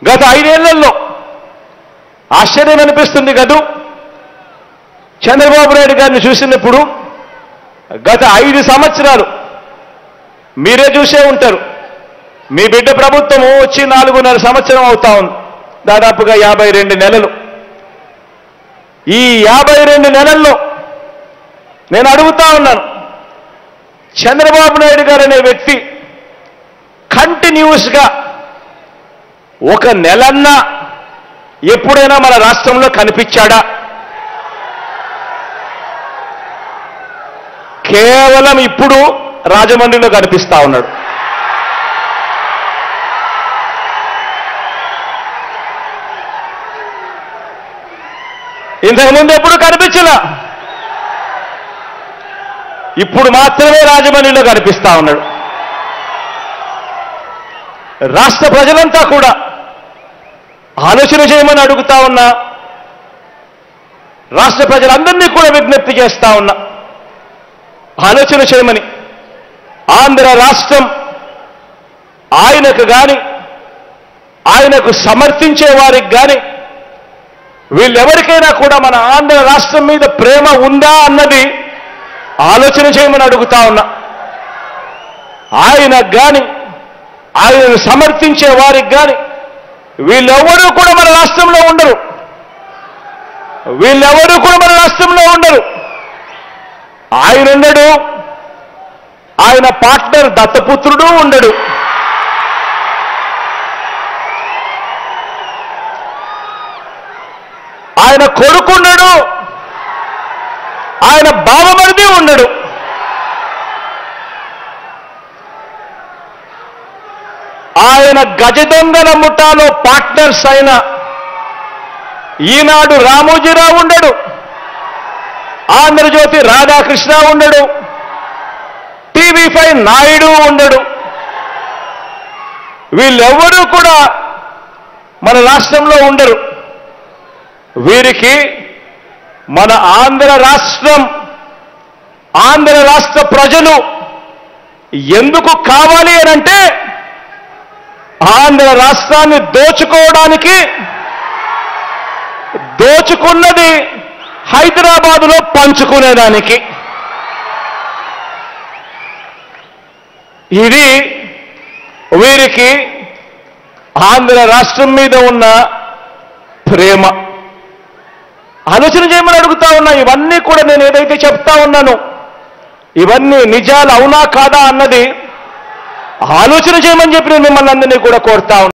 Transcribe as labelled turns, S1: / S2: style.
S1: గత 5 ఏళ్లలో ఆశ్చర్యం అనిపిస్తుంది కదూ. చంద్రబాబు నాయుడు గారిని చూసినప్పుడు గత 5 సంవత్సరాలు మీరే చూసే ఉంటారు. మీ బిడ్డ ప్రభుత్వం వచ్చి 4.5 సంవత్సరం అవుతా ఉంది, దాదాపుగా 52 నెలలు. ఈ 52 నెలల్లో నేను అడుగుతా ఉన్నాను, చంద్రబాబు నాయుడు గారు అనే వ్యక్తి కంటిన్యూస్గా ఒక నెలన్నా ఎప్పుడైనా మన రాష్ట్రంలో కనిపించాడా? కేవలం ఇప్పుడు రాజమండ్రిలో కనిపిస్తా ఉన్నాడు. ఇంతకుముందు ఎప్పుడు కనిపించలా, ఇప్పుడు మాత్రమే రాజమండ్రిలో కనిపిస్తా ఉన్నాడు. రాష్ట్ర ప్రజలంతా కూడా ఆలోచన చేయమని అడుగుతా ఉన్నా, రాష్ట్ర ప్రజలందరినీ కూడా విజ్ఞప్తి చేస్తా ఉన్నా, ఆలోచన చేయమని. ఆంధ్ర రాష్ట్రం ఆయనకు కానీ ఆయనకు సమర్థించే వారికి కానీ వీళ్ళెవరికైనా కూడా మన ఆంధ్ర రాష్ట్రం మీద ప్రేమ ఉందా అన్నది ఆలోచన చేయమని అడుగుతా ఉన్నా. ఆయనకు కానీ ఆయనను సమర్థించే వారికి కానీ వీళ్ళెవరూ కూడా మన రాష్ట్రంలో ఉండరు, వీళ్ళెవరూ కూడా మన రాష్ట్రంలో ఉండరు. ఆయన ఉండడు, ఆయన పార్ట్నర్ దత్తపుత్రుడు ఉండడు. ఆయన కొడుకుండడు, ఆయన బావమరిది ఉండడు. ఆయన గజదొంగల ముఠాలో పార్ట్నర్స్ అయిన ఈనాడు రామోజీరావు ఉండడు, ఆంధ్రజ్యోతి రాధాకృష్ణ ఉండడు, టీవీ5 నాయుడు ఉండడు. వీళ్ళెవరూ కూడా మన రాష్ట్రంలో ఉండరు. వీరికి మన ఆంధ్ర రాష్ట్రం, ఆంధ్ర రాష్ట్ర ప్రజలు ఎందుకు కావాలి అనంటే ఆంధ్ర రాష్ట్రాన్ని దోచుకోవడానికి, దోచుకున్నది హైదరాబాదులో పంచుకునేదానికి. ఇది వీరికి ఆంధ్ర రాష్ట్రం మీద ఉన్న ప్రేమ. ఆలోచన చేయమని అడుగుతా ఉన్నా. ఇవన్నీ కూడా నేను ఏదైతే చెప్తా ఉన్నానో ఇవన్నీ నిజాలు అవునా కాదా అన్నది ఆలోచన చేయమని చెప్పి నేను మిమ్మల్ని అందరినీ కూడా కోరుతా ఉన్నా.